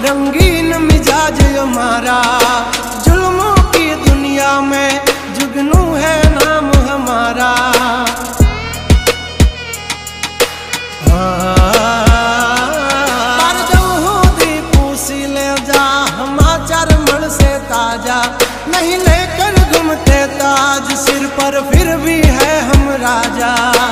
रंगीन मिजाज हमारा, जुल्मों की दुनिया में जुगनू है नाम हमारा। पर जऊदी पूसी ले जा हमाचार मन से ताजा, नहीं लेकर घूमते ताज सिर पर फिर भी है हम राजा।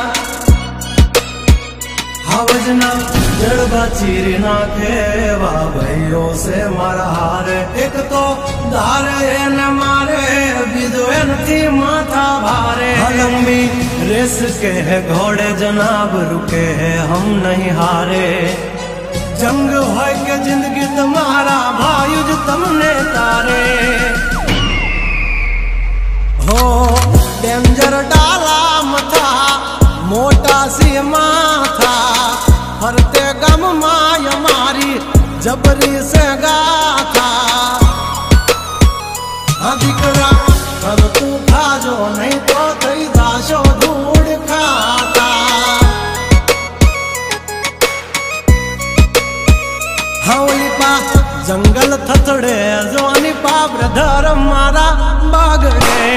हवजना जड़बा चीर नाखे वाह भाइयों से मारा हारे, एक तो धारे न मारे बिदोन थी माथा भारे। लंबी रेस के है घोड़े जनाब रुके हैं हम नहीं हारे, जंग हो के जिंदगी तुम्हारा भायुज तुमने तारे। हो डेंजर डाला मथा मोटा सी माथा, फरते गम माय मारी जबरी से गाथा। अधिकरा अब तू खा जो नहीं तो थई दाशो धूड़ खाता। हवली पा जंगल थथड़े जोनी पा ब्रदर मारा बागड़े।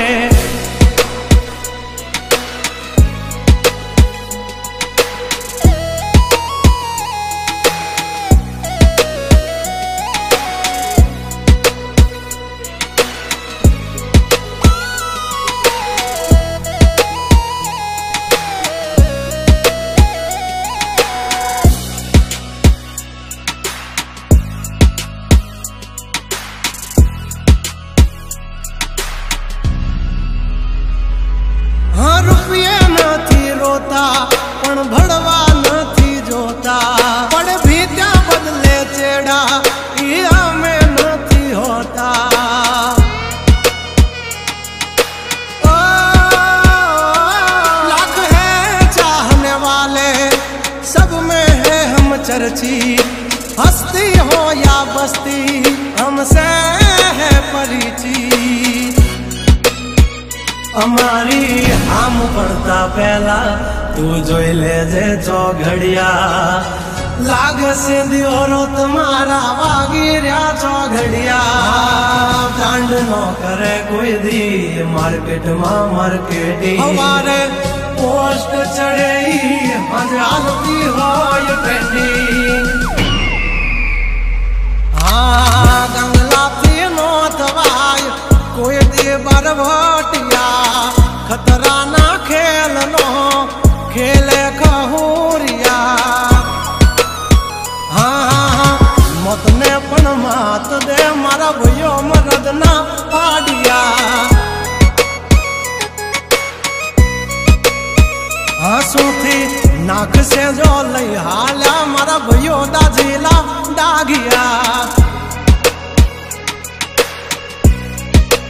पण भड़वा नहीं जोता, पड़ भी क्या बदले चेड़ा या में नहीं होता। ओ, लाख है चाहने वाले सब में है हम चर्ची, हस्ती हो या बस्ती हमसे है परिचित। हमारी हम पड़ता पहला तू जोई ले जे चौघड़िया, लाग से दियोरो तुम्हारा वागिरिया चौघड़िया। कांड नो करे कोई दी मार्केट में मार्केटी, हमारे पोस्ट चढ़े मजालती हो ये पेटी। हाँ गंगला थी नो दवाई कोई दी बरभटिया, खतरा ना खेल नो खेले खहूरिया। हाँ मत ने पण मात दे मारा भयो मरद ना पाडिया। हाँसू थी नाक से जो लई हाल्या मारा भयो दाजीला डागिया।